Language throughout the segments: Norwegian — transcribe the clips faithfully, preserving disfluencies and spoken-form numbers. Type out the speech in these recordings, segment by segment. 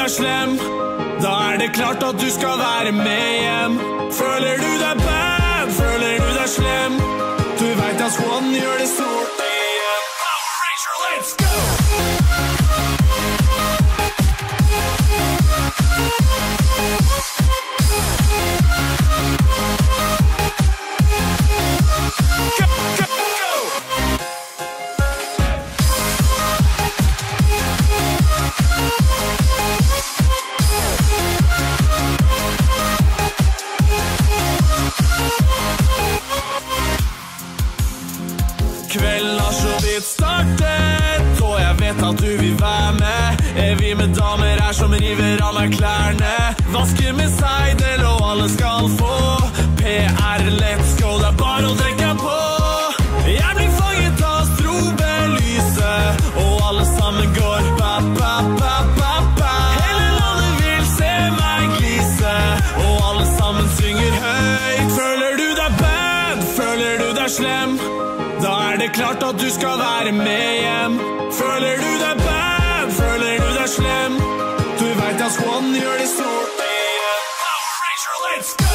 deg slem, da er det klart at du skal være med hjem. Føler du deg bad, føler du deg slem, du vet at Swan gjør det stort igjen. Power Ranger, let's go! Kvelden har så vidt startet, og jeg vet at du vil være med. Er vi med damer her som river av meg klærne, vasker med seidel og alle skal få P R, let's go, det er bare å trekke på. Jeg blir fanget av strobelyset, og alle sammen går ba, ba, ba, ba, ba. Hele landet vil se meg glise, og alle sammen synger høyt. Føler du deg bad, føler du deg slem, da er det klart at du skal være med hjem. Føler du deg bad, føler du deg slem, du vet at Swan gjør det stort igjen. Power Ranger, let's go!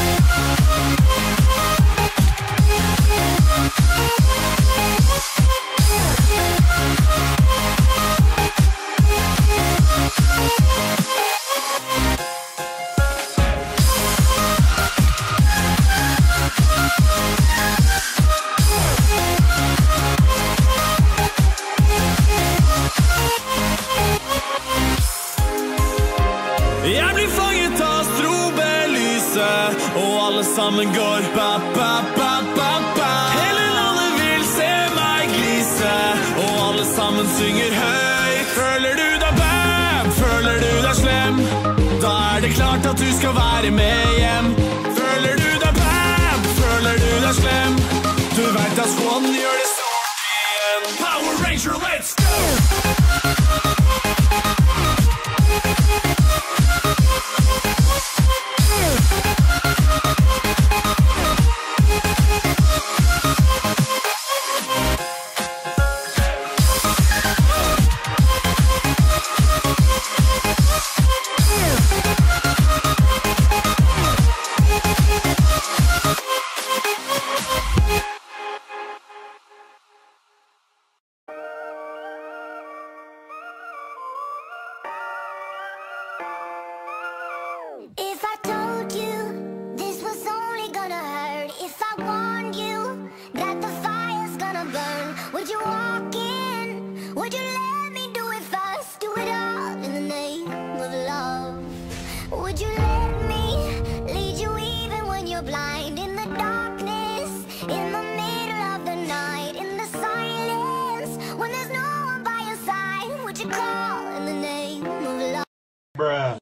Jeg blir fanget av strobelyset, og alle sammen går ba, ba, ba, ba, ba. Hele landet vil se meg glise, og alle sammen synger høyt. Føler du deg bad, føler du deg slem, da er det klart at du skal være med hjem. Føler du deg bad, føler du deg slem, du vet at Swan gjør det stort igjen. Power Ranger, let's go! If I told you this was only gonna hurt, if I warned you that the fire's gonna burn, would you walk in? Would you let me do it first? Do it all in the name of love. Would you let me lead you even when you're blind? In the darkness, in the middle of the night, in the silence, when there's no one by your side, would you call in the name of love? Bruh.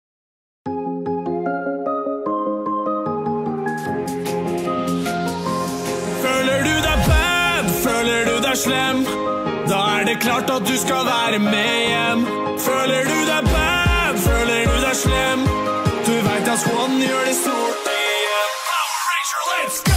Føler du deg slem, da er det klart at du skal være med hjem. Føler du deg bad, føler du deg slem, du vet at Swan gjør det stort igjen. Power Ranger, let's go!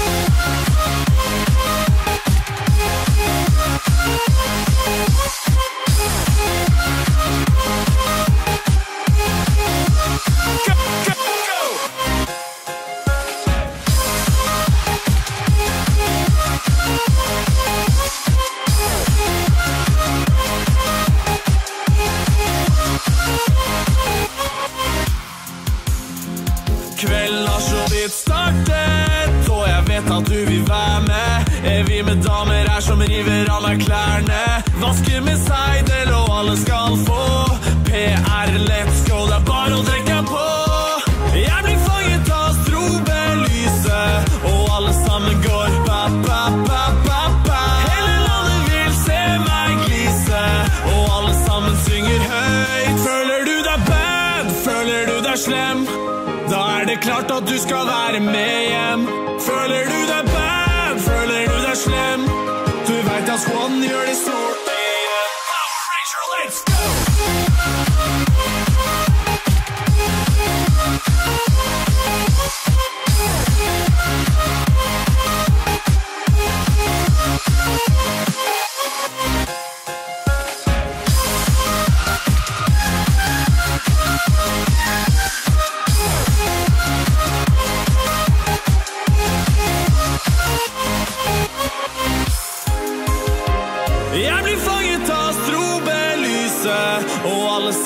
Kvelden har så vidt startet, og jeg vet at du vil være med. Er vi med damer her som river av meg klærne, vasker med seidel og alle skal få P R, let's go, det er bare å trekke på. Jeg blir fanget av strobelyset, og alle sammen går ba, ba, ba, ba, ba. Hele landet vil se meg glise, og alle sammen synger høyt. Føler du deg bad, føler du deg slem, da er det klart at du skal være med hjem. Føler du deg bad, føler du deg slem, du vet at Swan gjør det stort igjen. Power Ranger, let's go!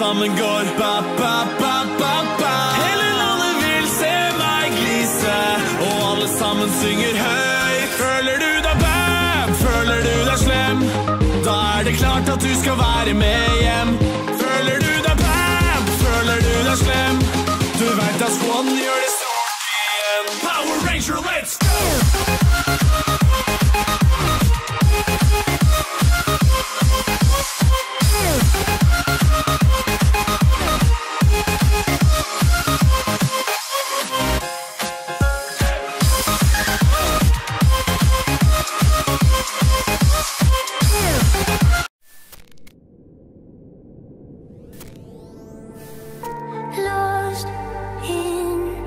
sammen går ba-ba-ba-ba-ba. Hele landet vil se meg glise, og alle sammen synger høyt. Føler du deg bad, føler du deg slem, da er det klart at du skal være med hjem. Føler du deg bad, føler du deg slem, du vet at squaden gjør det stort igjen. Power Ranger, let's go! Lost in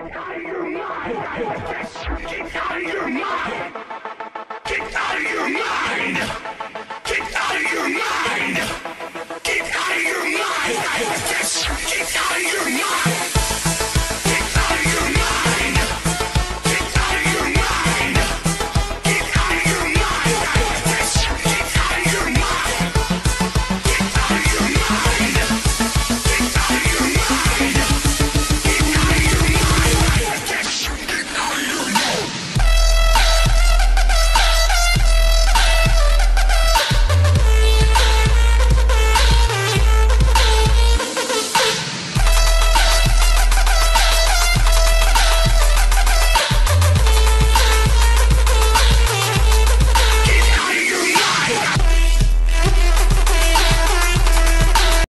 Get out of your mind!